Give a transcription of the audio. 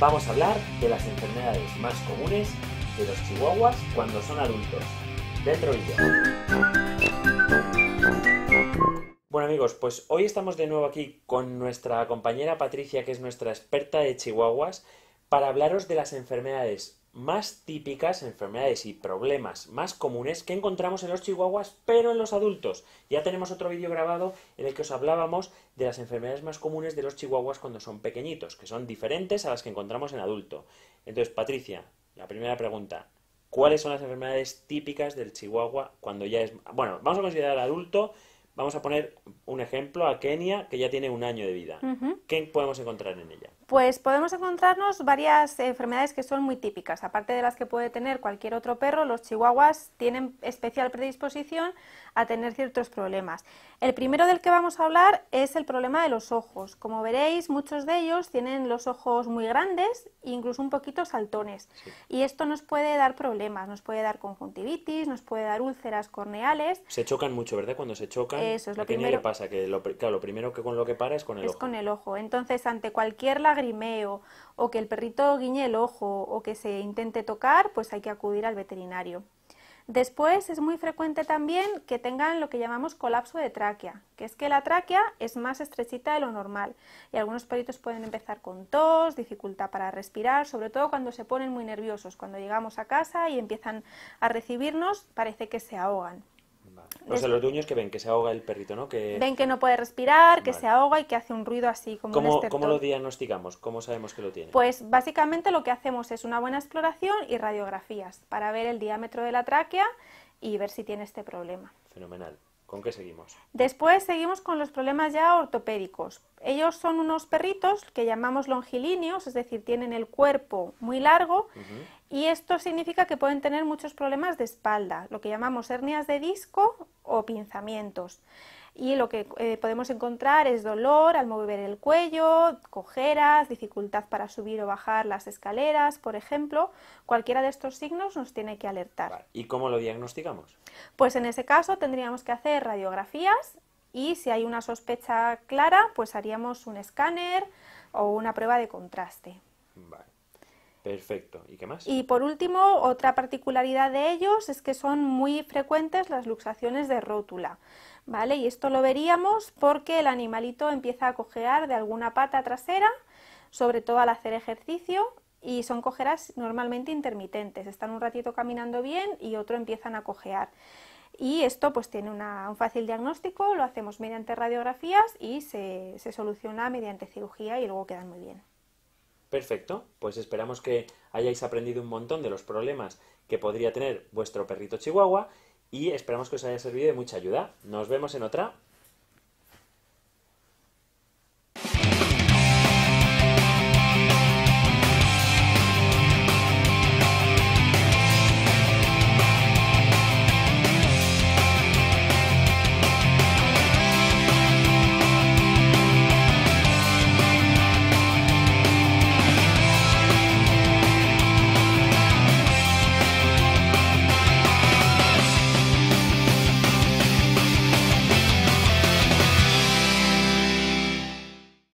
Vamos a hablar de las enfermedades más comunes de los chihuahuas cuando son adultos. Dentro vídeo. Bueno amigos, pues hoy estamos de nuevo aquí con nuestra compañera Patricia, que es nuestra experta de chihuahuas, para hablaros de las enfermedades más típicas, enfermedades y problemas más comunes que encontramos en los chihuahuas, pero en los adultos. Ya tenemos otro vídeo grabado en el que os hablábamos de las enfermedades más comunes de los chihuahuas cuando son pequeñitos, que son diferentes a las que encontramos en adulto. Entonces, Patricia, la primera pregunta: ¿cuáles son las enfermedades típicas del chihuahua cuando ya es... Bueno, vamos a considerar adulto. Vamos a poner un ejemplo a Kenia, que ya tiene 1 año de vida. ¿Qué podemos encontrar en ella? Pues podemos encontrarnos varias enfermedades que son muy típicas. Aparte de las que puede tener cualquier otro perro, los chihuahuas tienen especial predisposición a tener ciertos problemas. El primero del que vamos a hablar es el problema de los ojos. Como veréis, muchos de ellos tienen los ojos muy grandes e incluso un poquito saltones. Sí. Y esto nos puede dar problemas, nos puede dar conjuntivitis, nos puede dar úlceras corneales. Se chocan mucho, ¿verdad? Cuando se chocan, Eso es lo ¿a Kenia primero. le pasa? Que lo primero que con lo que para es con el Es ojo. con el ojo. Entonces, ante cualquier lagrimeo o que el perrito guiñe el ojo o que se intente tocar, pues hay que acudir al veterinario. Después es muy frecuente también que tengan lo que llamamos colapso de tráquea, que es que la tráquea es más estrechita de lo normal y algunos perritos pueden empezar con tos, dificultad para respirar, sobre todo cuando se ponen muy nerviosos, cuando llegamos a casa y empiezan a recibirnos, parece que se ahogan. Vale. O sea, los dueños que ven que se ahoga el perrito, ¿no? Ven que no puede respirar, que Vale. se ahoga y que hace un ruido así como un estertor. ¿Cómo lo diagnosticamos? ¿Cómo sabemos que lo tiene? Pues básicamente lo que hacemos es una buena exploración y radiografías para ver el diámetro de la tráquea y ver si tiene este problema. Fenomenal. ¿Con qué seguimos? Después seguimos con los problemas ya ortopédicos. Ellos son unos perritos que llamamos longilíneos, es decir, tienen el cuerpo muy largo y esto significa que pueden tener muchos problemas de espalda, lo que llamamos hernias de disco o pinzamientos. Y lo que podemos encontrar es dolor al mover el cuello, cojeras, dificultad para subir o bajar las escaleras, por ejemplo. Cualquiera de estos signos nos tiene que alertar. Vale. ¿Y cómo lo diagnosticamos? Pues en ese caso tendríamos que hacer radiografías y si hay una sospecha clara, pues haríamos un escáner o una prueba de contraste. Vale. Perfecto. ¿Y qué más? Y por último, otra particularidad de ellos es que son muy frecuentes las luxaciones de rótula, ¿vale? Y esto lo veríamos porque el animalito empieza a cojear de alguna pata trasera, sobre todo al hacer ejercicio, y son cojeras normalmente intermitentes, están un ratito caminando bien y otro empiezan a cojear. Y esto pues tiene un fácil diagnóstico, lo hacemos mediante radiografías y se soluciona mediante cirugía y luego quedan muy bien. Perfecto, pues esperamos que hayáis aprendido un montón de los problemas que podría tener vuestro perrito chihuahua y esperamos que os haya servido de mucha ayuda. Nos vemos en otra.